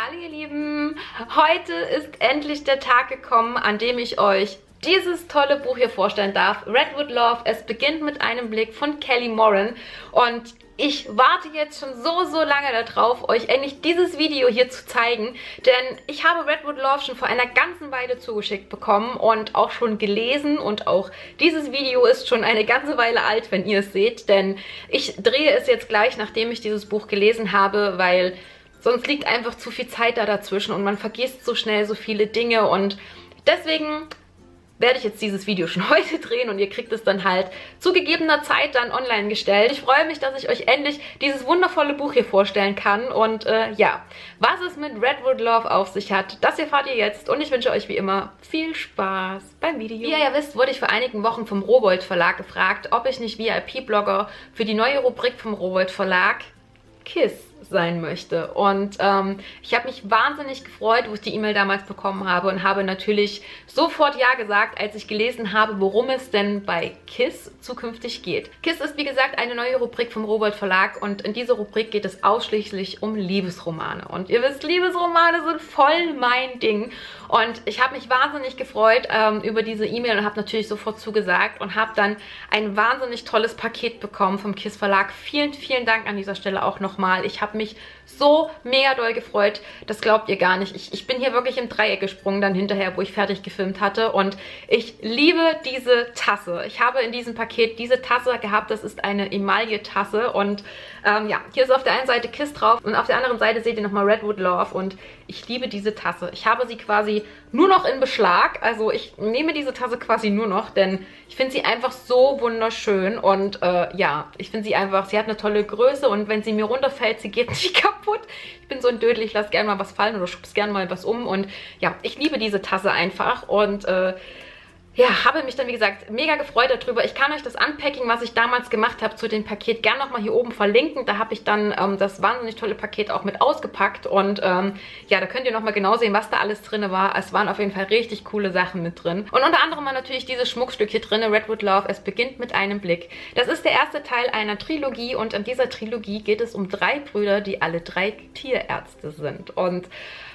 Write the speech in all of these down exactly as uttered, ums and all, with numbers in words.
Hallo ihr Lieben, heute ist endlich der Tag gekommen, an dem ich euch dieses tolle Buch hier vorstellen darf. Redwood Love, es beginnt mit einem Blick von Kelly Moran und ich warte jetzt schon so, so lange darauf, euch endlich dieses Video hier zu zeigen, denn ich habe Redwood Love schon vor einer ganzen Weile zugeschickt bekommen und auch schon gelesen und auch dieses Video ist schon eine ganze Weile alt, wenn ihr es seht, denn ich drehe es jetzt gleich, nachdem ich dieses Buch gelesen habe, weil sonst liegt einfach zu viel Zeit da dazwischen und man vergisst so schnell so viele Dinge und deswegen werde ich jetzt dieses Video schon heute drehen und ihr kriegt es dann halt zu gegebener Zeit dann online gestellt. Ich freue mich, dass ich euch endlich dieses wundervolle Buch hier vorstellen kann und äh, ja, was es mit Redwood Love auf sich hat, das erfahrt ihr jetzt und ich wünsche euch wie immer viel Spaß beim Video. Wie ihr ja wisst, wurde ich vor einigen Wochen vom Rowohlt Verlag gefragt, ob ich nicht V I P-Blogger für die neue Rubrik vom Rowohlt Verlag Kiss sein möchte. Und ähm, ich habe mich wahnsinnig gefreut, wo ich die E-Mail damals bekommen habe und habe natürlich sofort Ja gesagt, als ich gelesen habe, worum es denn bei Kiss zukünftig geht. Kiss ist wie gesagt eine neue Rubrik vom Rowohlt Verlag und in dieser Rubrik geht es ausschließlich um Liebesromane. Und ihr wisst, Liebesromane sind voll mein Ding. Und ich habe mich wahnsinnig gefreut ähm, über diese E-Mail und habe natürlich sofort zugesagt und habe dann ein wahnsinnig tolles Paket bekommen vom Kiss Verlag. Vielen, vielen Dank an dieser Stelle auch nochmal. Ich habe mich so mega doll gefreut, das glaubt ihr gar nicht. Ich, ich bin hier wirklich im Dreieck gesprungen dann hinterher, wo ich fertig gefilmt hatte und ich liebe diese Tasse. Ich habe in diesem Paket diese Tasse gehabt, das ist eine Emaille-Tasse und ähm, ja, hier ist auf der einen Seite Kiss drauf und auf der anderen Seite seht ihr nochmal Redwood Love und ich liebe diese Tasse. Ich habe sie quasi nur noch in Beschlag, also ich nehme diese Tasse quasi nur noch, denn ich finde sie einfach so wunderschön und äh, ja, ich finde sie einfach, sie hat eine tolle Größe und wenn sie mir runterfällt, sie geht nicht kaputt. Ich bin so ein Dödel, ich lasse gerne mal was fallen oder schubs gerne mal was um und ja, ich liebe diese Tasse einfach und äh, ja, habe mich dann, wie gesagt, mega gefreut darüber. Ich kann euch das Unpacking, was ich damals gemacht habe zu dem Paket, gerne nochmal hier oben verlinken. Da habe ich dann ähm, das wahnsinnig tolle Paket auch mit ausgepackt. Und ähm, ja, da könnt ihr nochmal genau sehen, was da alles drin war. Es waren auf jeden Fall richtig coole Sachen mit drin. Und unter anderem war natürlich dieses Schmuckstück hier drin, Redwood Love, es beginnt mit einem Blick. Das ist der erste Teil einer Trilogie und in dieser Trilogie geht es um drei Brüder, die alle drei Tierärzte sind. Und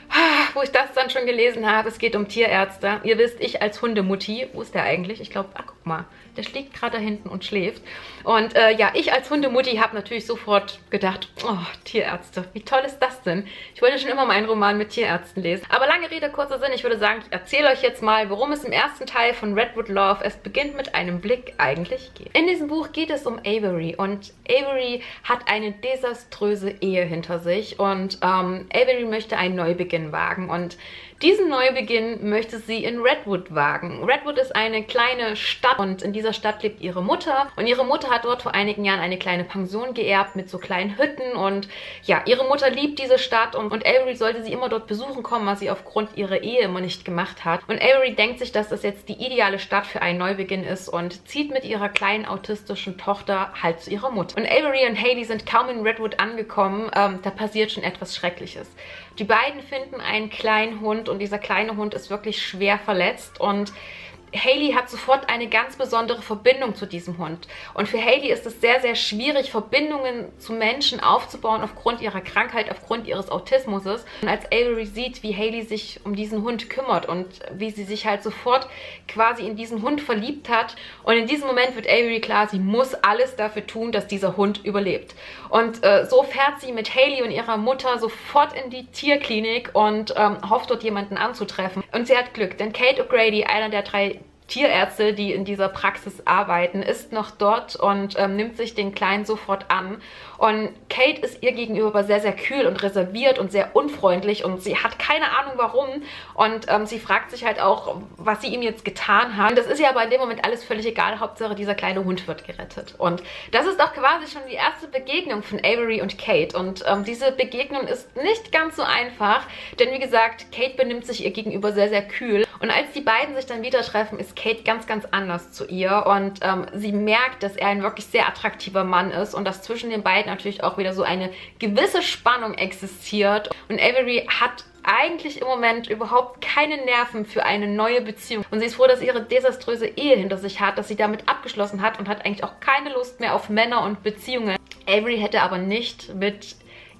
wo ich das dann schon gelesen habe, es geht um Tierärzte. Ihr wisst, ich als Hundemutti, wo ist der eigentlich? Ich glaube, ach guck mal, der schlägt gerade da hinten und schläft. Und äh, ja, ich als Hundemutti habe natürlich sofort gedacht, oh, Tierärzte, wie toll ist das denn? Ich wollte schon immer mal einen Roman mit Tierärzten lesen. Aber lange Rede, kurzer Sinn, ich würde sagen, ich erzähle euch jetzt mal, worum es im ersten Teil von Redwood Love, es beginnt mit einem Blick, eigentlich geht. In diesem Buch geht es um Avery und Avery hat eine desaströse Ehe hinter sich und ähm, Avery möchte einen Neubeginn wagen und diesen Neubeginn möchte sie in Redwood wagen. Redwood ist eine kleine Stadt und in dieser Stadt lebt ihre Mutter. Und ihre Mutter hat dort vor einigen Jahren eine kleine Pension geerbt mit so kleinen Hütten. Und ja, ihre Mutter liebt diese Stadt und, und Avery sollte sie immer dort besuchen kommen, was sie aufgrund ihrer Ehe immer nicht gemacht hat. Und Avery denkt sich, dass das jetzt die ideale Stadt für einen Neubeginn ist und zieht mit ihrer kleinen autistischen Tochter halt zu ihrer Mutter. Und Avery und Hayley sind kaum in Redwood angekommen. Ähm, da passiert schon etwas Schreckliches. Die beiden finden einen kleinen Hund und dieser kleine Hund ist wirklich schwer verletzt und Hayley hat sofort eine ganz besondere Verbindung zu diesem Hund. Und für Hayley ist es sehr, sehr schwierig, Verbindungen zu Menschen aufzubauen aufgrund ihrer Krankheit, aufgrund ihres Autismus. Und als Avery sieht, wie Hayley sich um diesen Hund kümmert und wie sie sich halt sofort quasi in diesen Hund verliebt hat. Und in diesem Moment wird Avery klar, sie muss alles dafür tun, dass dieser Hund überlebt. Und äh, so fährt sie mit Hayley und ihrer Mutter sofort in die Tierklinik und ähm, hofft, dort jemanden anzutreffen. Und sie hat Glück, denn Kate O'Grady, einer der drei Tierärzte, die in dieser Praxis arbeiten, ist noch dort und ähm, nimmt sich den Kleinen sofort an. Und Kate ist ihr gegenüber aber sehr, sehr kühl und reserviert und sehr unfreundlich und sie hat keine Ahnung warum. Und ähm, sie fragt sich halt auch, was sie ihm jetzt getan hat. Und das ist ihr aber in dem Moment alles völlig egal. Hauptsache, dieser kleine Hund wird gerettet. Und das ist auch quasi schon die erste Begegnung von Avery und Kate. Und ähm, diese Begegnung ist nicht ganz so einfach, denn wie gesagt, Kate benimmt sich ihr gegenüber sehr, sehr kühl. Und als die beiden sich dann wieder treffen, ist Kate ganz, ganz anders zu ihr und ähm, sie merkt, dass er ein wirklich sehr attraktiver Mann ist und dass zwischen den beiden natürlich auch wieder so eine gewisse Spannung existiert. Und Avery hat eigentlich im Moment überhaupt keine Nerven für eine neue Beziehung. Und sie ist froh, dass sie ihre desaströse Ehe hinter sich hat, dass sie damit abgeschlossen hat und hat eigentlich auch keine Lust mehr auf Männer und Beziehungen. Avery hätte aber nicht mit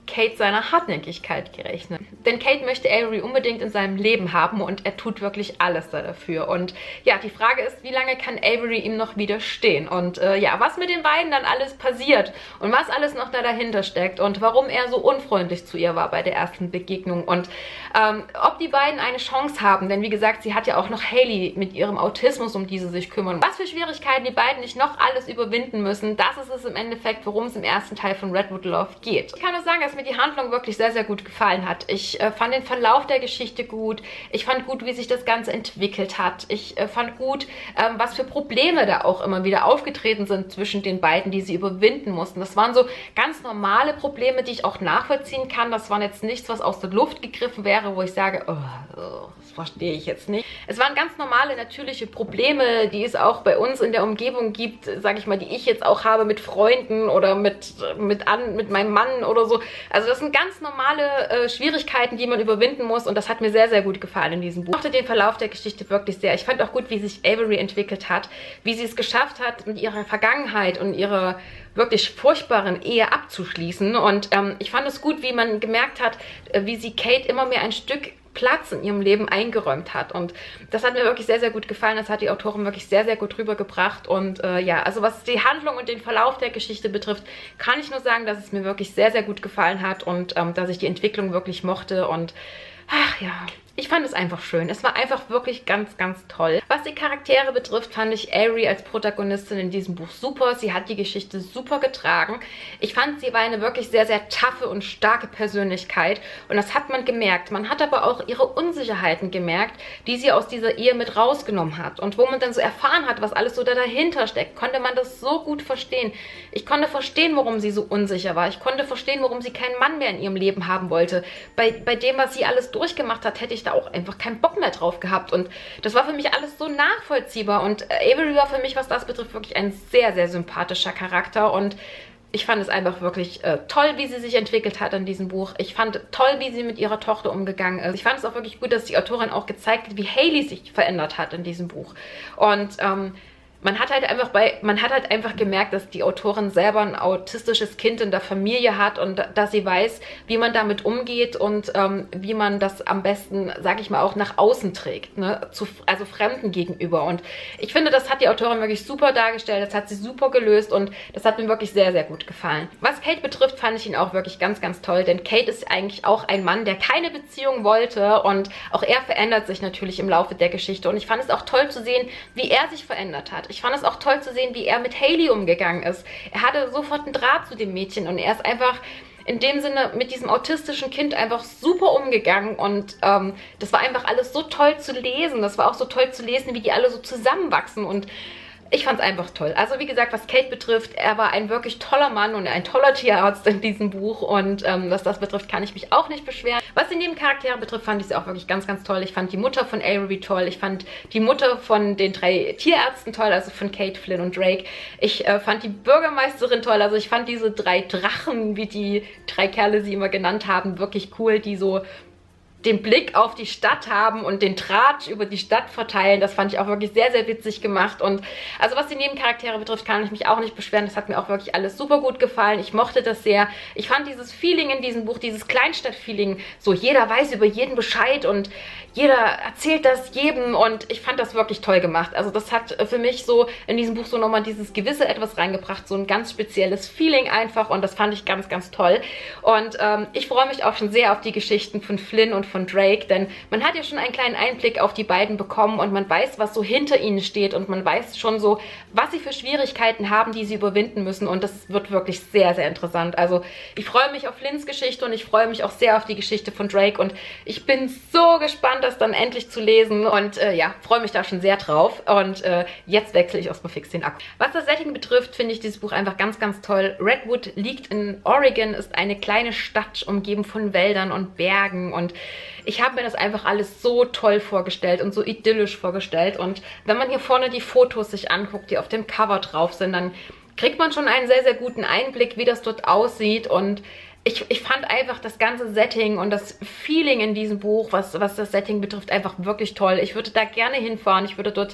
Kate seiner Hartnäckigkeit gerechnet. Denn Kate möchte Avery unbedingt in seinem Leben haben und er tut wirklich alles dafür. Und ja, die Frage ist, wie lange kann Avery ihm noch widerstehen? Und äh, ja, was mit den beiden dann alles passiert und was alles noch da dahinter steckt und warum er so unfreundlich zu ihr war bei der ersten Begegnung und ähm, ob die beiden eine Chance haben. Denn wie gesagt, sie hat ja auch noch Hayley mit ihrem Autismus, um die sie sich kümmern. Was für Schwierigkeiten die beiden nicht noch alles überwinden müssen, das ist es im Endeffekt, worum es im ersten Teil von Redwood Love geht. Ich kann nur sagen, dass mir die Handlung wirklich sehr, sehr gut gefallen hat. Ich äh, fand den Verlauf der Geschichte gut. Ich fand gut, wie sich das Ganze entwickelt hat. Ich äh, fand gut, ähm, was für Probleme da auch immer wieder aufgetreten sind zwischen den beiden, die sie überwinden mussten. Das waren so ganz normale Probleme, die ich auch nachvollziehen kann. Das waren jetzt nichts, was aus der Luft gegriffen wäre, wo ich sage, oh, oh, das verstehe ich jetzt nicht. Es waren ganz normale, natürliche Probleme, die es auch bei uns in der Umgebung gibt, sage ich mal, die ich jetzt auch habe mit Freunden oder mit, mit, an, mit meinem Mann oder so. Also das sind ganz normale äh, Schwierigkeiten, die man überwinden muss und das hat mir sehr, sehr gut gefallen in diesem Buch. Ich mochte den Verlauf der Geschichte wirklich sehr. Ich fand auch gut, wie sich Avery entwickelt hat, wie sie es geschafft hat, mit ihrer Vergangenheit und ihrer wirklich furchtbaren Ehe abzuschließen und ähm, ich fand es gut, wie man gemerkt hat, äh, wie sie Kate immer mehr ein Stück Platz in ihrem Leben eingeräumt hat und das hat mir wirklich sehr, sehr gut gefallen. Das hat die Autorin wirklich sehr, sehr gut rübergebracht und äh, ja, also was die Handlung und den Verlauf der Geschichte betrifft, kann ich nur sagen, dass es mir wirklich sehr, sehr gut gefallen hat und ähm, dass ich die Entwicklung wirklich mochte und ach ja, ich fand es einfach schön. Es war einfach wirklich ganz, ganz toll. Was die Charaktere betrifft, fand ich Avery als Protagonistin in diesem Buch super. Sie hat die Geschichte super getragen. Ich fand, sie war eine wirklich sehr, sehr taffe und starke Persönlichkeit. Und das hat man gemerkt. Man hat aber auch ihre Unsicherheiten gemerkt, die sie aus dieser Ehe mit rausgenommen hat. Und wo man dann so erfahren hat, was alles so da dahinter steckt, konnte man das so gut verstehen. Ich konnte verstehen, warum sie so unsicher war. Ich konnte verstehen, warum sie keinen Mann mehr in ihrem Leben haben wollte. Bei, bei dem, was sie alles durchgemacht hat, hätte ich da auch einfach keinen Bock mehr drauf gehabt und das war für mich alles so nachvollziehbar und Avery war für mich, was das betrifft, wirklich ein sehr, sehr sympathischer Charakter und ich fand es einfach wirklich äh, toll, wie sie sich entwickelt hat in diesem Buch. Ich fand toll, wie sie mit ihrer Tochter umgegangen ist. Ich fand es auch wirklich gut, dass die Autorin auch gezeigt hat, wie Hayley sich verändert hat in diesem Buch und ähm, Man hat halt einfach bei, man hat halt einfach gemerkt, dass die Autorin selber ein autistisches Kind in der Familie hat und dass sie weiß, wie man damit umgeht und ähm, wie man das am besten, sag ich mal, auch nach außen trägt, ne? Zu, also Fremden gegenüber. Und ich finde, das hat die Autorin wirklich super dargestellt, das hat sie super gelöst und das hat mir wirklich sehr, sehr gut gefallen. Was Kate betrifft, fand ich ihn auch wirklich ganz, ganz toll, denn Kate ist eigentlich auch ein Mann, der keine Beziehung wollte und auch er verändert sich natürlich im Laufe der Geschichte und ich fand es auch toll zu sehen, wie er sich verändert hat. Ich fand es auch toll zu sehen, wie er mit Hayley umgegangen ist. Er hatte sofort einen Draht zu dem Mädchen und er ist einfach in dem Sinne mit diesem autistischen Kind einfach super umgegangen und ähm, das war einfach alles so toll zu lesen. Das war auch so toll zu lesen, wie die alle so zusammenwachsen und ich fand es einfach toll. Also wie gesagt, was Kate betrifft, er war ein wirklich toller Mann und ein toller Tierarzt in diesem Buch und ähm, was das betrifft, kann ich mich auch nicht beschweren. Was die Nebencharaktere betrifft, fand ich sie auch wirklich ganz, ganz toll. Ich fand die Mutter von Avery toll. Ich fand die Mutter von den drei Tierärzten toll, also von Kate, Flynn und Drake. Ich äh, fand die Bürgermeisterin toll. Also ich fand diese drei Drachen, wie die drei Kerle sie immer genannt haben, wirklich cool, die so den Blick auf die Stadt haben und den Tratsch über die Stadt verteilen. Das fand ich auch wirklich sehr, sehr witzig gemacht. Und also was die Nebencharaktere betrifft, kann ich mich auch nicht beschweren. Das hat mir auch wirklich alles super gut gefallen. Ich mochte das sehr. Ich fand dieses Feeling in diesem Buch, dieses Kleinstadt-Feeling, so jeder weiß über jeden Bescheid und jeder erzählt das jedem und ich fand das wirklich toll gemacht. Also das hat für mich so in diesem Buch so nochmal dieses gewisse Etwas reingebracht, so ein ganz spezielles Feeling einfach und das fand ich ganz, ganz toll. Und ähm, ich freue mich auch schon sehr auf die Geschichten von Flynn und von Drake, denn man hat ja schon einen kleinen Einblick auf die beiden bekommen und man weiß, was so hinter ihnen steht und man weiß schon so, was sie für Schwierigkeiten haben, die sie überwinden müssen und das wird wirklich sehr, sehr interessant. Also ich freue mich auf Flynns Geschichte und ich freue mich auch sehr auf die Geschichte von Drake und ich bin so gespannt, das dann endlich zu lesen und äh, ja, freue mich da schon sehr drauf und äh, jetzt wechsle ich erstmal fix den Akku. Was das Setting betrifft, finde ich dieses Buch einfach ganz, ganz toll. Redwood liegt in Oregon, ist eine kleine Stadt, umgeben von Wäldern und Bergen und ich habe mir das einfach alles so toll vorgestellt und so idyllisch vorgestellt und wenn man hier vorne die Fotos sich anguckt, die auf dem Cover drauf sind, dann kriegt man schon einen sehr, sehr guten Einblick, wie das dort aussieht und Ich, ich fand einfach das ganze Setting und das Feeling in diesem Buch, was, was das Setting betrifft, einfach wirklich toll. Ich würde da gerne hinfahren. Ich würde dort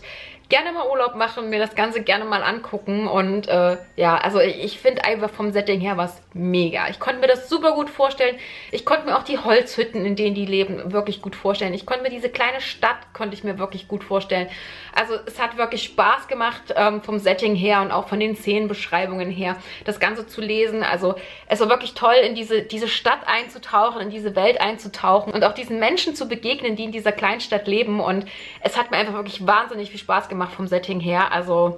gerne mal Urlaub machen, mir das Ganze gerne mal angucken und äh, ja, also ich, ich finde einfach vom Setting her was mega. Ich konnte mir das super gut vorstellen. Ich konnte mir auch die Holzhütten, in denen die leben, wirklich gut vorstellen. Ich konnte mir diese kleine Stadt, konnte ich mir wirklich gut vorstellen. Also es hat wirklich Spaß gemacht ähm, vom Setting her und auch von den Szenenbeschreibungen her, das Ganze zu lesen. Also es war wirklich toll, in diese, diese Stadt einzutauchen, in diese Welt einzutauchen und auch diesen Menschen zu begegnen, die in dieser Kleinstadt leben. Und es hat mir einfach wirklich wahnsinnig viel Spaß gemacht vom Setting her. Also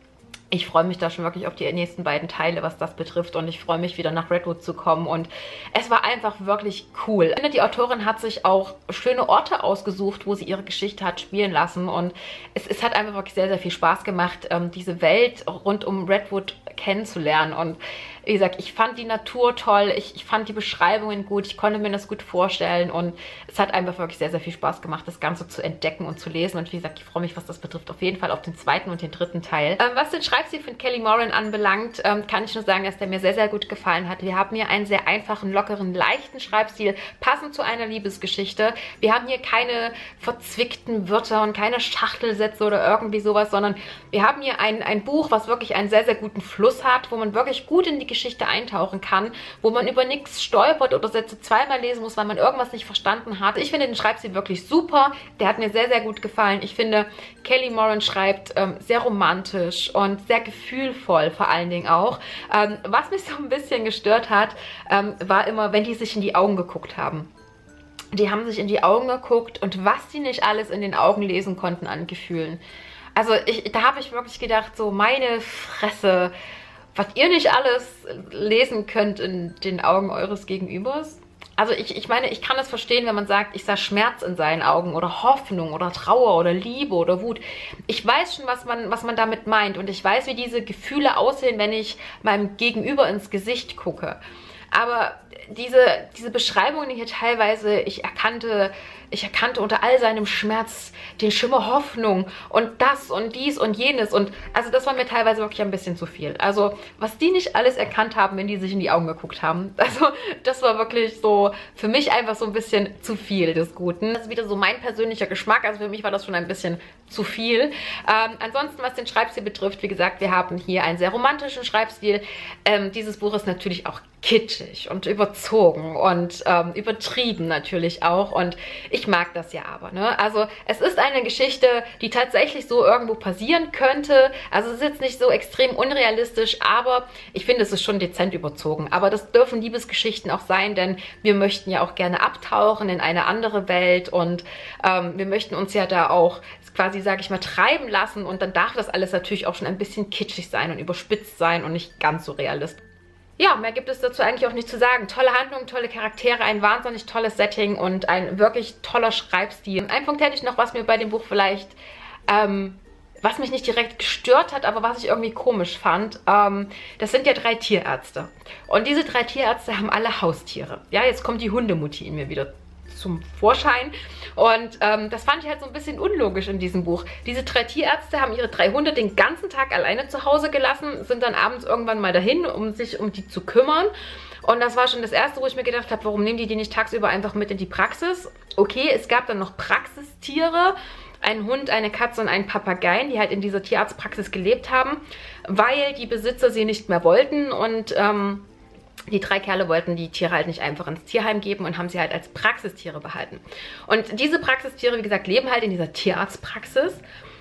ich freue mich da schon wirklich auf die nächsten beiden Teile, was das betrifft. Und ich freue mich, wieder nach Redwood zu kommen. Und es war einfach wirklich cool. Ich finde, die Autorin hat sich auch schöne Orte ausgesucht, wo sie ihre Geschichte hat spielen lassen. Und es, es hat einfach wirklich sehr, sehr viel Spaß gemacht, ähm, diese Welt rund um Redwood kennenzulernen. Und wie gesagt, ich fand die Natur toll, ich, ich fand die Beschreibungen gut, ich konnte mir das gut vorstellen und es hat einfach wirklich sehr, sehr viel Spaß gemacht, das Ganze zu entdecken und zu lesen. Und wie gesagt, ich freue mich, was das betrifft, auf jeden Fall auf den zweiten und den dritten Teil. Ähm, was den Schreibstil von Kelly Moran anbelangt, ähm, kann ich nur sagen, dass der mir sehr, sehr gut gefallen hat. Wir haben hier einen sehr einfachen, lockeren, leichten Schreibstil, passend zu einer Liebesgeschichte. Wir haben hier keine verzwickten Wörter und keine Schachtelsätze oder irgendwie sowas, sondern wir haben hier ein, ein Buch, was wirklich einen sehr, sehr guten Fluss hat, wo man wirklich gut in die Geschichte eintauchen kann, wo man über nichts stolpert oder Sätze zweimal lesen muss, weil man irgendwas nicht verstanden hat. Ich finde den Schreibstil wirklich super. Der hat mir sehr, sehr gut gefallen. Ich finde, Kelly Moran schreibt ähm, sehr romantisch und sehr gefühlvoll vor allen Dingen auch. Ähm, was mich so ein bisschen gestört hat, ähm, war immer, wenn die sich in die Augen geguckt haben. Die haben sich in die Augen geguckt und was die nicht alles in den Augen lesen konnten an Gefühlen. Also ich, da habe ich wirklich gedacht, so meine Fresse, was ihr nicht alles lesen könnt in den Augen eures Gegenübers. Also ich, ich meine, ich kann das verstehen, wenn man sagt, ich sah Schmerz in seinen Augen oder Hoffnung oder Trauer oder Liebe oder Wut. Ich weiß schon, was man, was man damit meint und ich weiß, wie diese Gefühle aussehen, wenn ich meinem Gegenüber ins Gesicht gucke. Aber diese, diese Beschreibungen hier teilweise, ich erkannte, ich erkannte unter all seinem Schmerz den Schimmer Hoffnung und das und dies und jenes. Und also das war mir teilweise wirklich ein bisschen zu viel. Also was die nicht alles erkannt haben, wenn die sich in die Augen geguckt haben. Also das war wirklich so für mich einfach so ein bisschen zu viel des Guten. Das ist wieder so mein persönlicher Geschmack. Also für mich war das schon ein bisschen zu viel. Ähm, ansonsten, was den Schreibstil betrifft, wie gesagt, wir haben hier einen sehr romantischen Schreibstil. Ähm, dieses Buch ist natürlich auch kitschig und überzogen und ähm, übertrieben natürlich auch. Und ich mag das ja aber, ne? Also es ist eine Geschichte, die tatsächlich so irgendwo passieren könnte. Also es ist jetzt nicht so extrem unrealistisch, aber ich finde, es ist schon dezent überzogen. Aber das dürfen Liebesgeschichten auch sein, denn wir möchten ja auch gerne abtauchen in eine andere Welt und ähm, wir möchten uns ja da auch quasi, sage ich mal, treiben lassen und dann darf das alles natürlich auch schon ein bisschen kitschig sein und überspitzt sein und nicht ganz so realistisch. Ja, mehr gibt es dazu eigentlich auch nicht zu sagen. Tolle Handlung, tolle Charaktere, ein wahnsinnig tolles Setting und ein wirklich toller Schreibstil. Ein Punkt hätte ich noch, was mir bei dem Buch vielleicht, ähm, was mich nicht direkt gestört hat, aber was ich irgendwie komisch fand. Ähm, das sind ja drei Tierärzte. Und diese drei Tierärzte haben alle Haustiere. Ja, jetzt kommt die Hundemutti in mir wieder zum Vorschein. Und ähm, das fand ich halt so ein bisschen unlogisch in diesem Buch. Diese drei Tierärzte haben ihre drei Hunde den ganzen Tag alleine zu Hause gelassen, sind dann abends irgendwann mal dahin, um sich um die zu kümmern. Und das war schon das Erste, wo ich mir gedacht habe, warum nehmen die die nicht tagsüber einfach mit in die Praxis? Okay, es gab dann noch Praxistiere, ein Hund, eine Katze und einen Papageien, die halt in dieser Tierarztpraxis gelebt haben, weil die Besitzer sie nicht mehr wollten und ähm, die drei Kerle wollten die Tiere halt nicht einfach ins Tierheim geben und haben sie halt als Praxistiere behalten. Und diese Praxistiere, wie gesagt, leben halt in dieser Tierarztpraxis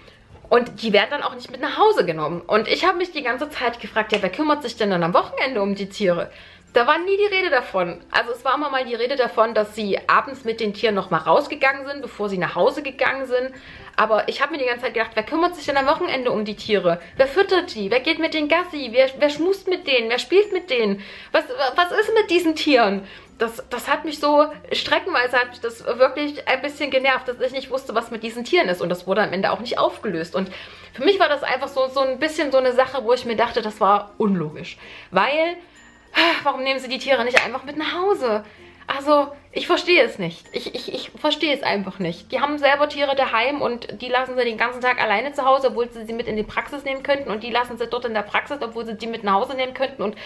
und die werden dann auch nicht mit nach Hause genommen. Und ich habe mich die ganze Zeit gefragt, ja, wer kümmert sich denn dann am Wochenende um die Tiere? Da war nie die Rede davon. Also es war immer mal die Rede davon, dass sie abends mit den Tieren nochmal rausgegangen sind, bevor sie nach Hause gegangen sind. Aber ich habe mir die ganze Zeit gedacht, wer kümmert sich denn am Wochenende um die Tiere? Wer füttert die? Wer geht mit den Gassi? Wer, wer schmust mit denen? Wer spielt mit denen? Was, was ist mit diesen Tieren? Das, das hat mich so, streckenweise hat mich das wirklich ein bisschen genervt, dass ich nicht wusste, was mit diesen Tieren ist. Und das wurde am Ende auch nicht aufgelöst. Und für mich war das einfach so, so ein bisschen so eine Sache, wo ich mir dachte, das war unlogisch. Weil, warum nehmen sie die Tiere nicht einfach mit nach Hause? Also, ich verstehe es nicht. Ich, ich, ich verstehe es einfach nicht. Die haben selber Tiere daheim und die lassen sie den ganzen Tag alleine zu Hause, obwohl sie sie mit in die Praxis nehmen könnten. Und die lassen sie dort in der Praxis, obwohl sie die mit nach Hause nehmen könnten. Und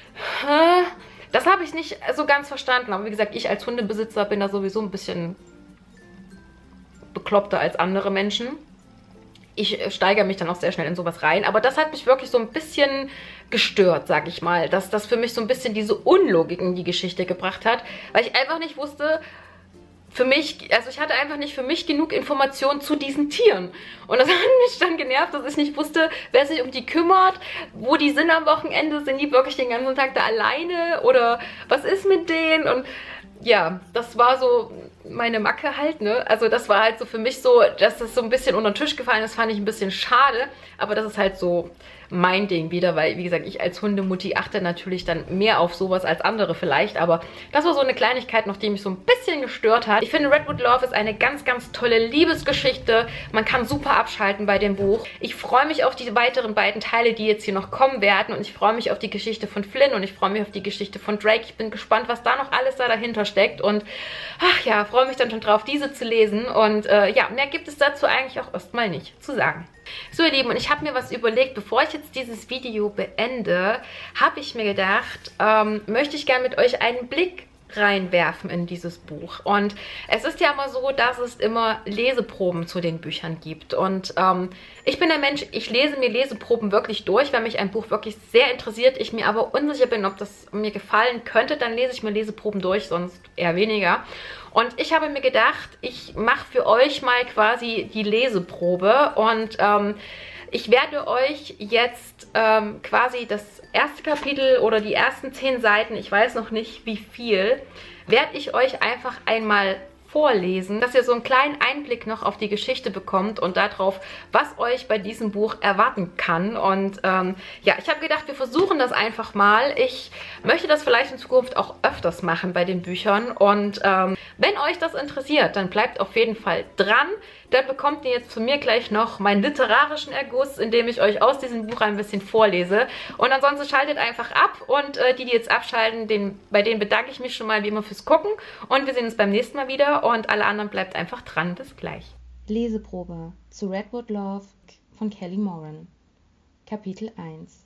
äh, das habe ich nicht so ganz verstanden. Aber wie gesagt, ich als Hundebesitzer bin da sowieso ein bisschen bekloppter als andere Menschen. ich äh, steigere mich dann auch sehr schnell in sowas rein. Aber das hat mich wirklich so ein bisschen gestört, sag ich mal. Dass das für mich so ein bisschen diese Unlogik in die Geschichte gebracht hat. Weil ich einfach nicht wusste, für mich, also ich hatte einfach nicht für mich genug Informationen zu diesen Tieren. Und das hat mich dann genervt, dass ich nicht wusste, wer sich um die kümmert, wo die sind am Wochenende, sind die wirklich den ganzen Tag da alleine oder was ist mit denen? Und ja, das war so meine Macke halt, ne? Also das war halt so für mich so, dass das so ein bisschen unter den Tisch gefallen ist, fand ich ein bisschen schade. Aber das ist halt so mein Ding wieder, weil, wie gesagt, ich als Hundemutti achte natürlich dann mehr auf sowas als andere vielleicht. Aber das war so eine Kleinigkeit noch, die mich so ein bisschen gestört hat. Ich finde, Redwood Love ist eine ganz, ganz tolle Liebesgeschichte. Man kann super abschalten bei dem Buch. Ich freue mich auf die weiteren beiden Teile, die jetzt hier noch kommen werden. Und ich freue mich auf die Geschichte von Flynn und ich freue mich auf die Geschichte von Drake. Ich bin gespannt, was da noch alles da dahinter steckt. Und ach ja, freue mich dann schon drauf, diese zu lesen. Und äh, ja, mehr gibt es dazu eigentlich auch erstmal nicht zu sagen. So ihr Lieben, und ich habe mir was überlegt, bevor ich jetzt dieses Video beende, habe ich mir gedacht, ähm, möchte ich gerne mit euch einen Blick reinwerfen in dieses Buch. Und es ist ja immer so, dass es immer Leseproben zu den Büchern gibt. Und ähm, ich bin der Mensch, ich lese mir Leseproben wirklich durch, wenn mich ein Buch wirklich sehr interessiert, ich mir aber unsicher bin, ob das mir gefallen könnte, dann lese ich mir Leseproben durch, sonst eher weniger. Und ich habe mir gedacht, ich mache für euch mal quasi die Leseprobe und ähm, ich werde euch jetzt ähm, quasi das erste Kapitel oder die ersten zehn Seiten, ich weiß noch nicht wie viel, werde ich euch einfach einmal vorlesen, dass ihr so einen kleinen Einblick noch auf die Geschichte bekommt und darauf, was euch bei diesem Buch erwarten kann. Und ähm, ja, ich habe gedacht, wir versuchen das einfach mal. Ich möchte das vielleicht in Zukunft auch öfters machen bei den Büchern. Und ähm, wenn euch das interessiert, dann bleibt auf jeden Fall dran. Dann bekommt ihr jetzt von mir gleich noch meinen literarischen Erguss, indem ich euch aus diesem Buch ein bisschen vorlese. Und ansonsten schaltet einfach ab und äh, die, die jetzt abschalten, den, bei denen bedanke ich mich schon mal wie immer fürs Gucken. Und wir sehen uns beim nächsten Mal wieder und alle anderen bleibt einfach dran. Bis gleich. Leseprobe zu Redwood Love von Kelly Moran. Kapitel eins.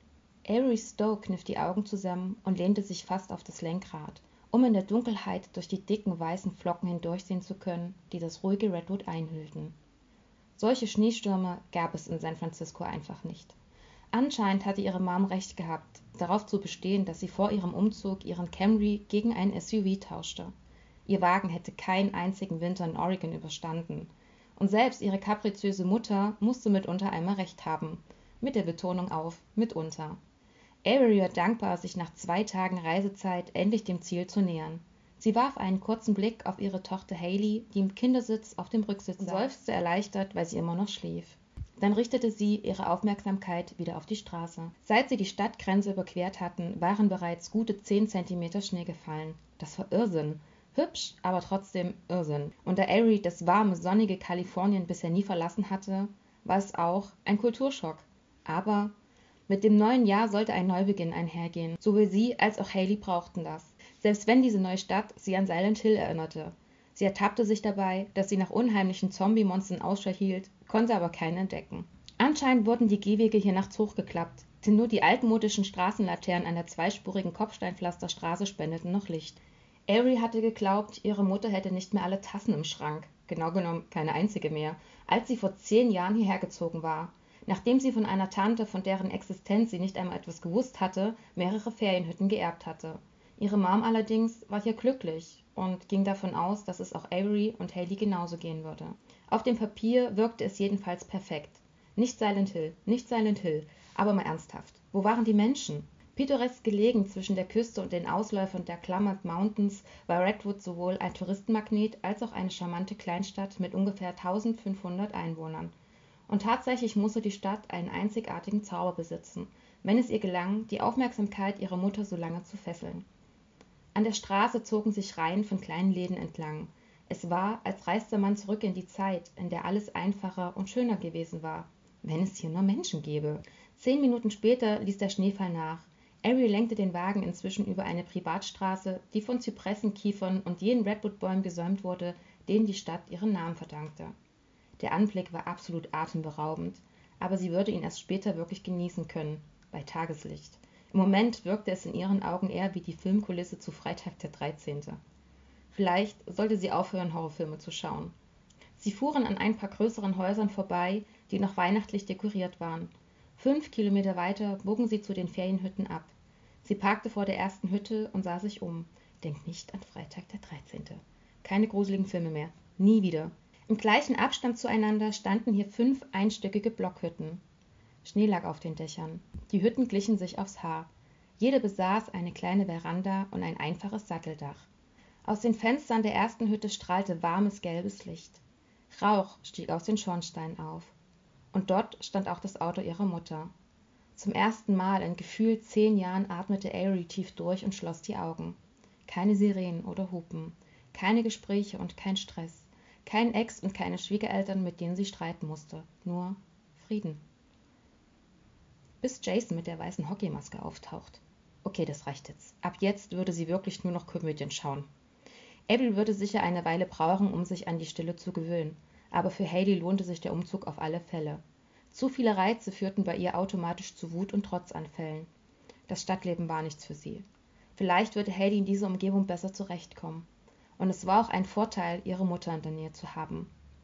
Avery Stowe kniff die Augen zusammen und lehnte sich fast auf das Lenkrad, um in der Dunkelheit durch die dicken weißen Flocken hindurchsehen zu können, die das ruhige Redwood einhüllten. Solche Schneestürme gab es in San Francisco einfach nicht. Anscheinend hatte ihre Mom recht gehabt, darauf zu bestehen, dass sie vor ihrem Umzug ihren Camry gegen einen S U V tauschte. Ihr Wagen hätte keinen einzigen Winter in Oregon überstanden. Und selbst ihre kapriziöse Mutter musste mitunter einmal recht haben. Mit der Betonung auf mitunter. Avery war dankbar, sich nach zwei Tagen Reisezeit endlich dem Ziel zu nähern. Sie warf einen kurzen Blick auf ihre Tochter Haley, die im Kindersitz auf dem Rücksitz saß, und seufzte erleichtert, weil sie immer noch schlief. Dann richtete sie ihre Aufmerksamkeit wieder auf die Straße. Seit sie die Stadtgrenze überquert hatten, waren bereits gute zehn Zentimeter Schnee gefallen. Das war Irrsinn. Hübsch, aber trotzdem Irrsinn. Und da Avery das warme, sonnige Kalifornien bisher nie verlassen hatte, war es auch ein Kulturschock. Aber mit dem neuen Jahr sollte ein Neubeginn einhergehen. Sowohl sie als auch Haley brauchten das. Selbst wenn diese neue Stadt sie an Silent Hill erinnerte. Sie ertappte sich dabei, dass sie nach unheimlichen Zombie-Monstern Ausschau hielt, konnte aber keinen entdecken. Anscheinend wurden die Gehwege hier nachts hochgeklappt, denn nur die altmodischen Straßenlaternen an der zweispurigen Kopfsteinpflasterstraße spendeten noch Licht. Avery hatte geglaubt, ihre Mutter hätte nicht mehr alle Tassen im Schrank, genau genommen keine einzige mehr, als sie vor zehn Jahren hierher gezogen war. Nachdem sie von einer Tante, von deren Existenz sie nicht einmal etwas gewusst hatte, mehrere Ferienhütten geerbt hatte. Ihre Mom allerdings war hier glücklich und ging davon aus, dass es auch Avery und Haley genauso gehen würde. Auf dem Papier wirkte es jedenfalls perfekt. Nicht Silent Hill, nicht Silent Hill, aber mal ernsthaft. Wo waren die Menschen? Pittoresk gelegen zwischen der Küste und den Ausläufern der Klamath Mountains war Redwood sowohl ein Touristenmagnet als auch eine charmante Kleinstadt mit ungefähr eintausendfünfhundert Einwohnern. Und tatsächlich musste die Stadt einen einzigartigen Zauber besitzen, wenn es ihr gelang, die Aufmerksamkeit ihrer Mutter so lange zu fesseln. An der Straße zogen sich Reihen von kleinen Läden entlang. Es war, als reiste man zurück in die Zeit, in der alles einfacher und schöner gewesen war, wenn es hier nur Menschen gäbe. Zehn Minuten später ließ der Schneefall nach. Avery lenkte den Wagen inzwischen über eine Privatstraße, die von Zypressen, Kiefern und jenen Redwood-Bäumen gesäumt wurde, denen die Stadt ihren Namen verdankte. Der Anblick war absolut atemberaubend, aber sie würde ihn erst später wirklich genießen können, bei Tageslicht. Im Moment wirkte es in ihren Augen eher wie die Filmkulisse zu Freitag der dreizehnte. Vielleicht sollte sie aufhören, Horrorfilme zu schauen. Sie fuhren an ein paar größeren Häusern vorbei, die noch weihnachtlich dekoriert waren. Fünf Kilometer weiter bogen sie zu den Ferienhütten ab. Sie parkte vor der ersten Hütte und sah sich um. Denk nicht an Freitag der dreizehnte Keine gruseligen Filme mehr. Nie wieder. Im gleichen Abstand zueinander standen hier fünf einstöckige Blockhütten. Schnee lag auf den Dächern. Die Hütten glichen sich aufs Haar. Jede besaß eine kleine Veranda und ein einfaches Satteldach. Aus den Fenstern der ersten Hütte strahlte warmes gelbes Licht. Rauch stieg aus den Schornsteinen auf. Und dort stand auch das Auto ihrer Mutter. Zum ersten Mal in gefühlt zehn Jahren atmete Avery tief durch und schloss die Augen. Keine Sirenen oder Hupen, keine Gespräche und kein Stress, kein Ex und keine Schwiegereltern, mit denen sie streiten musste, nur Frieden. Bis Jason mit der weißen Hockeymaske auftaucht. Okay, das reicht jetzt. Ab jetzt würde sie wirklich nur noch Komödien schauen. Abby würde sicher eine Weile brauchen, um sich an die Stille zu gewöhnen, aber für Hayley lohnte sich der Umzug auf alle Fälle. Zu viele Reize führten bei ihr automatisch zu Wut- und Trotzanfällen. Das Stadtleben war nichts für sie. Vielleicht würde Hayley in dieser Umgebung besser zurechtkommen. Und es war auch ein Vorteil, ihre Mutter in der Nähe zu haben.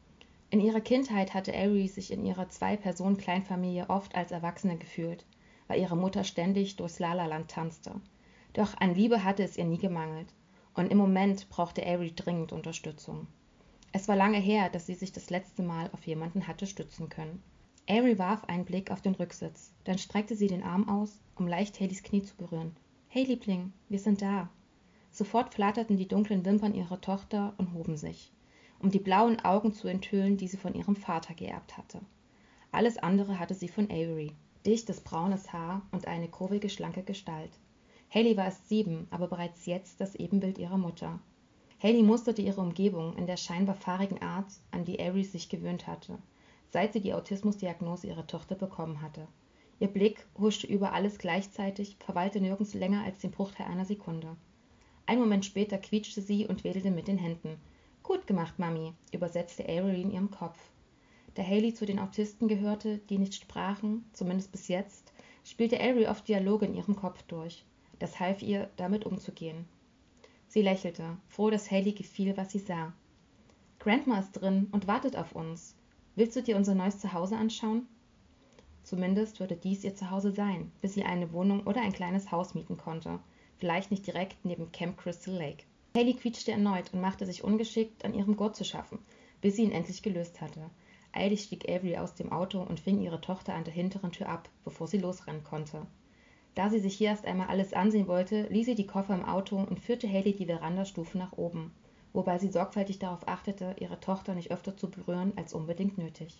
In ihrer Kindheit hatte Avery sich in ihrer Zwei-Personen-Kleinfamilie oft als Erwachsene gefühlt, weil ihre Mutter ständig durchs Lala-Land tanzte. Doch an Liebe hatte es ihr nie gemangelt. Und im Moment brauchte Avery dringend Unterstützung. Es war lange her, dass sie sich das letzte Mal auf jemanden hatte stützen können. Avery warf einen Blick auf den Rücksitz, dann streckte sie den Arm aus, um leicht Haleys Knie zu berühren. »Hey, Liebling, wir sind da!« Sofort flatterten die dunklen Wimpern ihrer Tochter und hoben sich, um die blauen Augen zu enthüllen, die sie von ihrem Vater geerbt hatte. Alles andere hatte sie von Avery. Dichtes braunes Haar und eine kurvige, schlanke Gestalt. Hayley war erst sieben, aber bereits jetzt das Ebenbild ihrer Mutter. Hayley musterte ihre Umgebung in der scheinbar fahrigen Art, an die Avery sich gewöhnt hatte, seit sie die Autismusdiagnose ihrer Tochter bekommen hatte. Ihr Blick huschte über alles gleichzeitig, verweilte nirgends länger als den Bruchteil einer Sekunde. Einen Moment später quietschte sie und wedelte mit den Händen. »Gut gemacht, Mami«, übersetzte Avery in ihrem Kopf. Da Hayley zu den Autisten gehörte, die nicht sprachen, zumindest bis jetzt, spielte Avery oft Dialoge in ihrem Kopf durch. Das half ihr, damit umzugehen. Sie lächelte, froh, dass Hayley gefiel, was sie sah. »Grandma ist drin und wartet auf uns. Willst du dir unser neues Zuhause anschauen?« Zumindest würde dies ihr Zuhause sein, bis sie eine Wohnung oder ein kleines Haus mieten konnte, vielleicht nicht direkt neben Camp Crystal Lake. Hayley quietschte erneut und machte sich ungeschickt, an ihrem Gurt zu schaffen, bis sie ihn endlich gelöst hatte. Eilig stieg Avery aus dem Auto und fing ihre Tochter an der hinteren Tür ab, bevor sie losrennen konnte. Da sie sich hier erst einmal alles ansehen wollte, ließ sie die Koffer im Auto und führte Hayley die Verandastufe nach oben, wobei sie sorgfältig darauf achtete, ihre Tochter nicht öfter zu berühren als unbedingt nötig.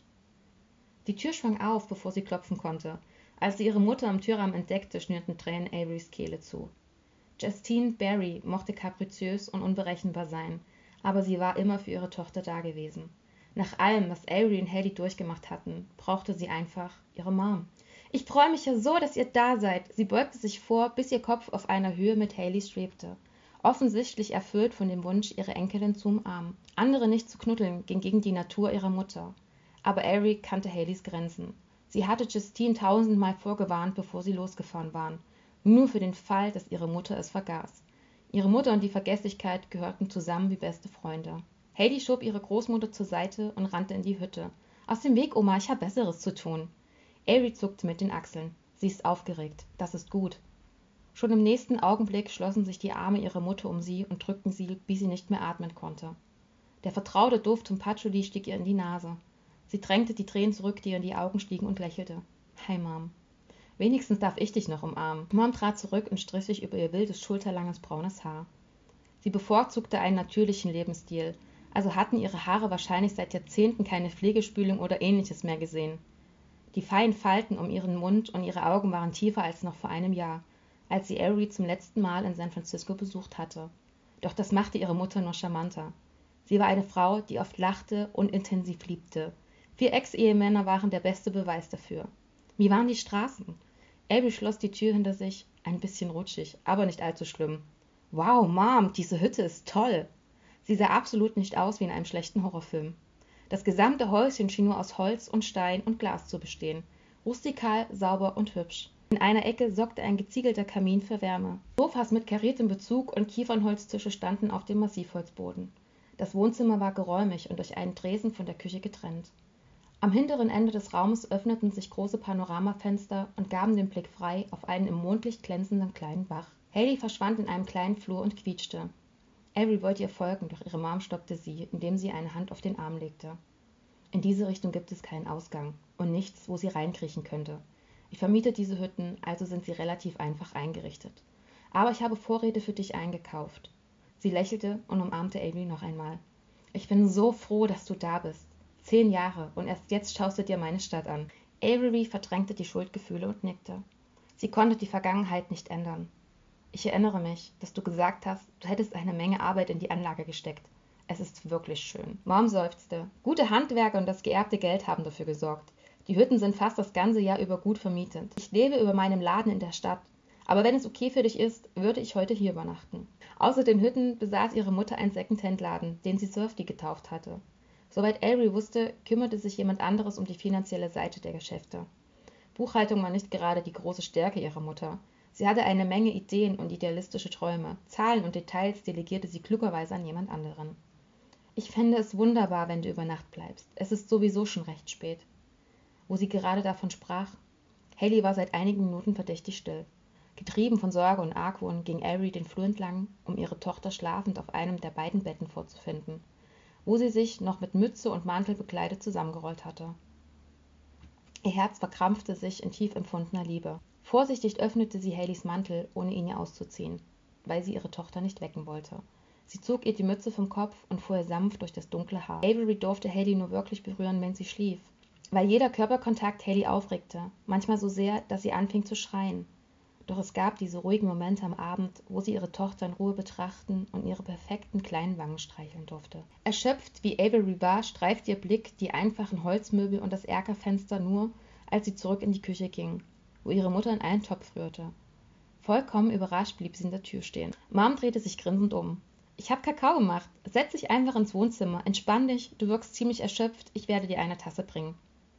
Die Tür schwang auf, bevor sie klopfen konnte. Als sie ihre Mutter am Türrahmen entdeckte, schnürten Tränen Averys Kehle zu. Justine Barry mochte kapriziös und unberechenbar sein, aber sie war immer für ihre Tochter dagewesen. Nach allem, was Avery und Hayley durchgemacht hatten, brauchte sie einfach ihre Mom. »Ich freue mich ja so, dass ihr da seid!« Sie beugte sich vor, bis ihr Kopf auf einer Höhe mit Hayley schwebte. Offensichtlich erfüllt von dem Wunsch, ihre Enkelin zu umarmen. Andere nicht zu knuddeln, ging gegen die Natur ihrer Mutter. Aber Avery kannte Haleys Grenzen. Sie hatte Justine tausendmal vorgewarnt, bevor sie losgefahren waren. Nur für den Fall, dass ihre Mutter es vergaß. Ihre Mutter und die Vergesslichkeit gehörten zusammen wie beste Freunde. Hayley schob ihre Großmutter zur Seite und rannte in die Hütte. »Aus dem Weg, Oma, ich habe Besseres zu tun.« Avery zuckte mit den Achseln. Sie ist aufgeregt. Das ist gut. Schon im nächsten Augenblick schlossen sich die Arme ihrer Mutter um sie und drückten sie, bis sie nicht mehr atmen konnte. Der vertraute Duft von Patchouli stieg ihr in die Nase. Sie drängte die Tränen zurück, die ihr in die Augen stiegen, und lächelte. »Hi, Mom. Wenigstens darf ich dich noch umarmen.« Mom trat zurück und strich sich über ihr wildes, schulterlanges, braunes Haar. Sie bevorzugte einen natürlichen Lebensstil, also hatten ihre Haare wahrscheinlich seit Jahrzehnten keine Pflegespülung oder Ähnliches mehr gesehen. Die feinen Falten um ihren Mund und ihre Augen waren tiefer als noch vor einem Jahr, als sie Avery zum letzten Mal in San Francisco besucht hatte. Doch das machte ihre Mutter nur charmanter. Sie war eine Frau, die oft lachte und intensiv liebte. Vier Ex-Ehemänner waren der beste Beweis dafür. Wie waren die Straßen? Avery schloss die Tür hinter sich, ein bisschen rutschig, aber nicht allzu schlimm. »Wow, Mom, diese Hütte ist toll!« Sie sah absolut nicht aus wie in einem schlechten Horrorfilm. Das gesamte Häuschen schien nur aus Holz und Stein und Glas zu bestehen. Rustikal, sauber und hübsch. In einer Ecke sorgte ein geziegelter Kamin für Wärme. Sofas mit kariertem Bezug und Kiefernholztische standen auf dem Massivholzboden. Das Wohnzimmer war geräumig und durch einen Tresen von der Küche getrennt. Am hinteren Ende des Raumes öffneten sich große Panoramafenster und gaben den Blick frei auf einen im Mondlicht glänzenden kleinen Bach. Hailey verschwand in einem kleinen Flur und quietschte. Avery wollte ihr folgen, doch ihre Mom stoppte sie, indem sie eine Hand auf den Arm legte. In diese Richtung gibt es keinen Ausgang und nichts, wo sie reinkriechen könnte. Ich vermiete diese Hütten, also sind sie relativ einfach eingerichtet. Aber ich habe Vorräte für dich eingekauft. Sie lächelte und umarmte Avery noch einmal. Ich bin so froh, dass du da bist. Zehn Jahre und erst jetzt schaust du dir meine Stadt an. Avery verdrängte die Schuldgefühle und nickte. Sie konnte die Vergangenheit nicht ändern. Ich erinnere mich, dass du gesagt hast, du hättest eine Menge Arbeit in die Anlage gesteckt. Es ist wirklich schön. Mom seufzte. Gute Handwerker und das geerbte Geld haben dafür gesorgt. Die Hütten sind fast das ganze Jahr über gut vermietet. Ich lebe über meinem Laden in der Stadt. Aber wenn es okay für dich ist, würde ich heute hier übernachten. Außer den Hütten besaß ihre Mutter einen Secondhand-Laden, den sie Surfy getauft hatte. Soweit Avery wusste, kümmerte sich jemand anderes um die finanzielle Seite der Geschäfte. Buchhaltung war nicht gerade die große Stärke ihrer Mutter. Sie hatte eine Menge Ideen und idealistische Träume. Zahlen und Details delegierte sie klugerweise an jemand anderen. Ich fände es wunderbar, wenn du über Nacht bleibst. Es ist sowieso schon recht spät. Wo sie gerade davon sprach, Hailey war seit einigen Minuten verdächtig still. Getrieben von Sorge und Argwohn ging Avery den Flur entlang, um ihre Tochter schlafend auf einem der beiden Betten vorzufinden, wo sie sich noch mit Mütze und Mantel bekleidet zusammengerollt hatte. Ihr Herz verkrampfte sich in tief empfundener Liebe. Vorsichtig öffnete sie Haileys Mantel, ohne ihn ihr auszuziehen, weil sie ihre Tochter nicht wecken wollte. Sie zog ihr die Mütze vom Kopf und fuhr ihr sanft durch das dunkle Haar. Avery durfte Hailey nur wirklich berühren, wenn sie schlief, weil jeder Körperkontakt Hailey aufregte, manchmal so sehr, dass sie anfing zu schreien. Doch es gab diese ruhigen Momente am Abend, wo sie ihre Tochter in Ruhe betrachten und ihre perfekten kleinen Wangen streicheln durfte. Erschöpft wie Avery war, streifte ihr Blick die einfachen Holzmöbel und das Erkerfenster nur, als sie zurück in die Küche ging, wo ihre Mutter in einen Topf rührte. Vollkommen überrascht blieb sie in der Tür stehen. Mom drehte sich grinsend um. »Ich hab Kakao gemacht. Setz dich einfach ins Wohnzimmer. Entspann dich. Du wirkst ziemlich erschöpft. Ich werde dir eine Tasse bringen.«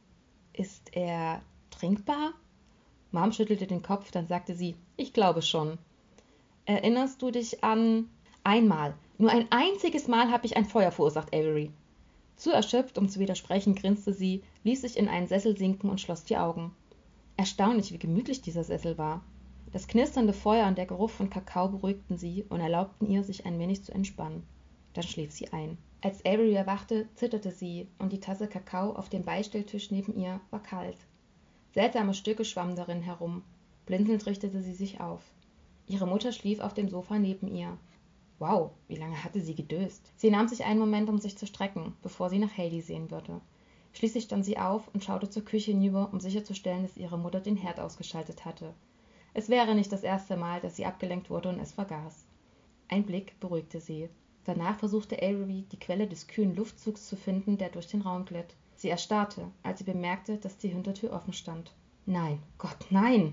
»Ist er trinkbar?« Mom schüttelte den Kopf, dann sagte sie, »Ich glaube schon.« »Erinnerst du dich an...« »Einmal. Nur ein einziges Mal habe ich ein Feuer verursacht, Avery.« Zu erschöpft, um zu widersprechen, grinste sie, ließ sich in einen Sessel sinken und schloss die Augen. Erstaunlich, wie gemütlich dieser Sessel war. Das knisternde Feuer und der Geruch von Kakao beruhigten sie und erlaubten ihr, sich ein wenig zu entspannen. Dann schlief sie ein. Als Avery erwachte, zitterte sie und die Tasse Kakao auf dem Beistelltisch neben ihr war kalt. Seltsame Stücke schwammen darin herum. Blinzelnd richtete sie sich auf. Ihre Mutter schlief auf dem Sofa neben ihr. Wow, wie lange hatte sie gedöst? Sie nahm sich einen Moment, um sich zu strecken, bevor sie nach Hailey sehen würde. Schließlich stand sie auf und schaute zur Küche hinüber, um sicherzustellen, dass ihre Mutter den Herd ausgeschaltet hatte. Es wäre nicht das erste Mal, dass sie abgelenkt wurde und es vergaß. Ein Blick beruhigte sie. Danach versuchte Avery, die Quelle des kühlen Luftzugs zu finden, der durch den Raum glitt. Sie erstarrte, als sie bemerkte, dass die Hintertür offen stand. »Nein, Gott, nein!«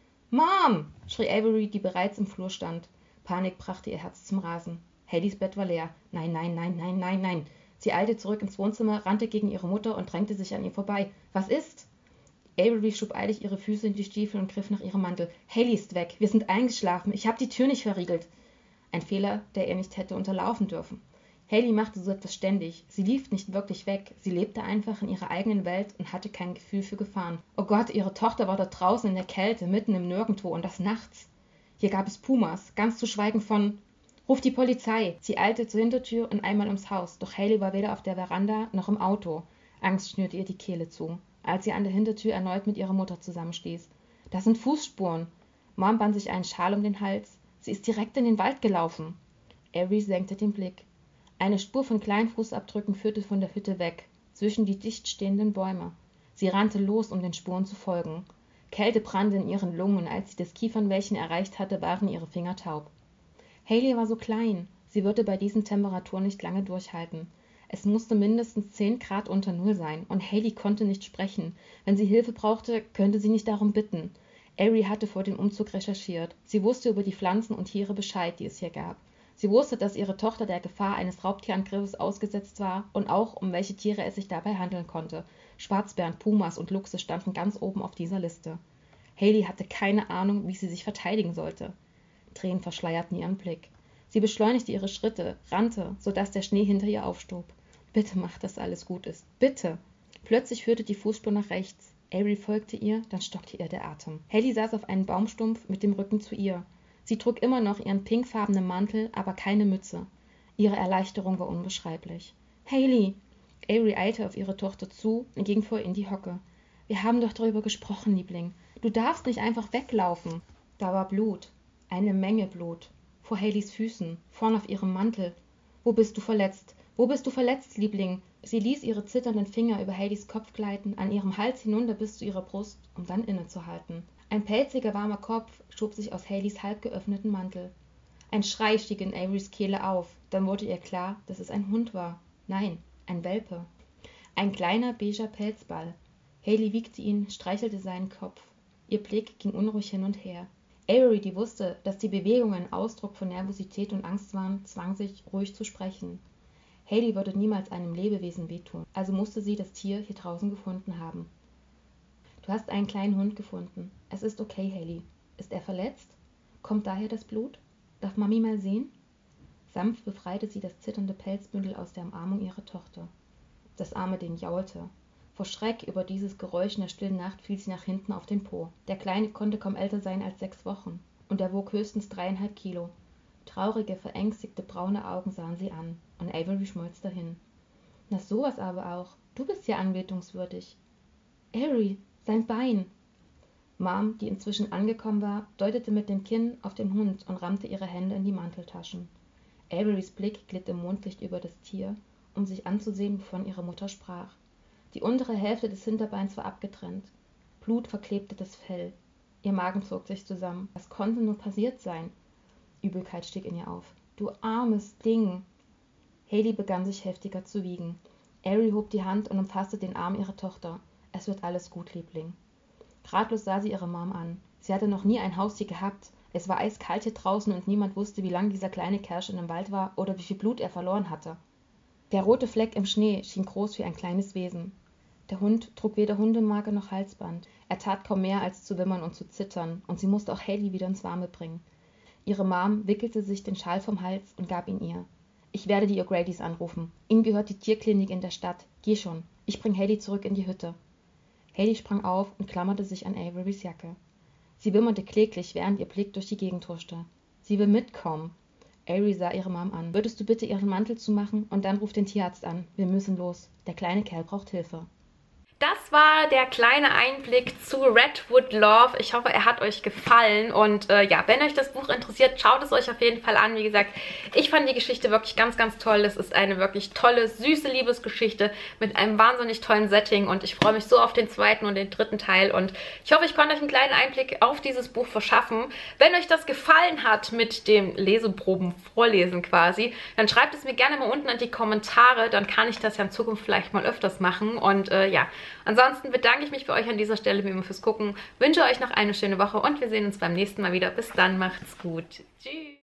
»Mom!« schrie Avery, die bereits im Flur stand. Panik brachte ihr Herz zum Rasen. Haileys Bett war leer. »Nein, nein, nein, nein, nein, nein!« Sie eilte zurück ins Wohnzimmer, rannte gegen ihre Mutter und drängte sich an ihr vorbei. »Was ist?« Avery schob eilig ihre Füße in die Stiefel und griff nach ihrem Mantel. »Hailey ist weg. Wir sind eingeschlafen. Ich habe die Tür nicht verriegelt.« Ein Fehler, der er nicht hätte unterlaufen dürfen. Hailey machte so etwas ständig. Sie lief nicht wirklich weg. Sie lebte einfach in ihrer eigenen Welt und hatte kein Gefühl für Gefahren. Oh Gott, ihre Tochter war dort draußen in der Kälte, mitten im Nirgendwo und das nachts. Hier gab es Pumas, ganz zu schweigen von... »Ruf die Polizei!« Sie eilte zur Hintertür und einmal ums Haus, doch Hailey war weder auf der Veranda noch im Auto. Angst schnürte ihr die Kehle zu, als sie an der Hintertür erneut mit ihrer Mutter zusammenstieß. »Das sind Fußspuren!« Mom band sich einen Schal um den Hals. »Sie ist direkt in den Wald gelaufen.« Avery senkte den Blick. Eine Spur von kleinen Fußabdrücken führte von der Hütte weg, zwischen die dicht stehenden Bäume. Sie rannte los, um den Spuren zu folgen. Kälte brannte in ihren Lungen und als sie das Kiefernwäldchen erreicht hatte, waren ihre Finger taub. Hailey war so klein, sie würde bei diesen Temperaturen nicht lange durchhalten. Es musste mindestens zehn Grad unter Null sein und Hailey konnte nicht sprechen. Wenn sie Hilfe brauchte, könnte sie nicht darum bitten. Avery hatte vor dem Umzug recherchiert. Sie wusste über die Pflanzen und Tiere Bescheid, die es hier gab. Sie wusste, dass ihre Tochter der Gefahr eines Raubtierangriffes ausgesetzt war und auch, um welche Tiere es sich dabei handeln konnte. Schwarzbären, Pumas und Luchse standen ganz oben auf dieser Liste. Hailey hatte keine Ahnung, wie sie sich verteidigen sollte. Tränen verschleierten ihren Blick. Sie beschleunigte ihre Schritte, rannte, sodass der Schnee hinter ihr aufstob. »Bitte mach, dass alles gut ist. Bitte!« Plötzlich führte die Fußspur nach rechts. Avery folgte ihr, dann stockte ihr der Atem. Hailey saß auf einem Baumstumpf mit dem Rücken zu ihr. Sie trug immer noch ihren pinkfarbenen Mantel, aber keine Mütze. Ihre Erleichterung war unbeschreiblich. »Hailey!« Avery eilte auf ihre Tochter zu und ging vor in die Hocke. »Wir haben doch darüber gesprochen, Liebling. Du darfst nicht einfach weglaufen.« Da war Blut. Eine Menge Blut. Vor Haileys Füßen, vorn auf ihrem Mantel. »Wo bist du verletzt? Wo bist du verletzt, Liebling?« Sie ließ ihre zitternden Finger über Haileys Kopf gleiten, an ihrem Hals hinunter bis zu ihrer Brust, um dann innezuhalten. Ein pelziger, warmer Kopf schob sich aus Haileys halb geöffneten Mantel. Ein Schrei stieg in Averys Kehle auf, dann wurde ihr klar, dass es ein Hund war. Nein, ein Welpe. Ein kleiner, beiger Pelzball. Hailey wiegte ihn, streichelte seinen Kopf. Ihr Blick ging unruhig hin und her. Avery, die wusste, dass die Bewegungen Ausdruck von Nervosität und Angst waren, zwang sich, ruhig zu sprechen. Hailey würde niemals einem Lebewesen wehtun, also musste sie das Tier hier draußen gefunden haben. »Du hast einen kleinen Hund gefunden. Es ist okay, Hailey. Ist er verletzt? Kommt daher das Blut? Darf Mami mal sehen?« Sanft befreite sie das zitternde Pelzbündel aus der Umarmung ihrer Tochter. Das arme Ding jaulte. Vor Schreck über dieses Geräusch in der stillen Nacht fiel sie nach hinten auf den Po. Der Kleine konnte kaum älter sein als sechs Wochen, und er wog höchstens dreieinhalb Kilo. Traurige, verängstigte, braune Augen sahen sie an, und Avery schmolz dahin. »Na sowas aber auch. Du bist ja anbetungswürdig.« »Avery, sein Bein!« Mom, die inzwischen angekommen war, deutete mit dem Kinn auf den Hund und rammte ihre Hände in die Manteltaschen. Averys Blick glitt im Mondlicht über das Tier, um sich anzusehen, wovon ihre Mutter sprach. Die untere Hälfte des Hinterbeins war abgetrennt. Blut verklebte das Fell. Ihr Magen zog sich zusammen. Was konnte nur passiert sein? Übelkeit stieg in ihr auf. »Du armes Ding!« Hailey begann sich heftiger zu wiegen. Avery hob die Hand und umfasste den Arm ihrer Tochter. »Es wird alles gut, Liebling.« Ratlos sah sie ihre Mom an. Sie hatte noch nie ein Haustier gehabt. Es war eiskalt hier draußen und niemand wusste, wie lang dieser kleine Kerl schon im Wald war oder wie viel Blut er verloren hatte. Der rote Fleck im Schnee schien groß wie ein kleines Wesen. Der Hund trug weder Hundemarke noch Halsband. Er tat kaum mehr, als zu wimmern und zu zittern, und sie musste auch Hailey wieder ins Warme bringen. Ihre Mom wickelte sich den Schal vom Hals und gab ihn ihr. »Ich werde die O'Gradys anrufen. Ihnen gehört die Tierklinik in der Stadt. Geh schon. Ich bring Hailey zurück in die Hütte.« Hailey sprang auf und klammerte sich an Averys Jacke. Sie wimmerte kläglich, während ihr Blick durch die Gegend huschte. »Sie will mitkommen.« Avery sah ihre Mom an. »Würdest du bitte ihren Mantel zumachen und dann ruf den Tierarzt an. Wir müssen los. Der kleine Kerl braucht Hilfe.« Das war der kleine Einblick zu Redwood Love. Ich hoffe, er hat euch gefallen. Und äh, ja, wenn euch das Buch interessiert, schaut es euch auf jeden Fall an. Wie gesagt, ich fand die Geschichte wirklich ganz, ganz toll. Es ist eine wirklich tolle, süße Liebesgeschichte mit einem wahnsinnig tollen Setting. Und ich freue mich so auf den zweiten und den dritten Teil. Und ich hoffe, ich konnte euch einen kleinen Einblick auf dieses Buch verschaffen. Wenn euch das gefallen hat mit dem Leseproben vorlesen quasi, dann schreibt es mir gerne mal unten in die Kommentare. Dann kann ich das ja in Zukunft vielleicht mal öfters machen. Und äh, ja, ansonsten bedanke ich mich für euch an dieser Stelle wie immer fürs Gucken, wünsche euch noch eine schöne Woche und wir sehen uns beim nächsten Mal wieder. Bis dann, macht's gut. Tschüss.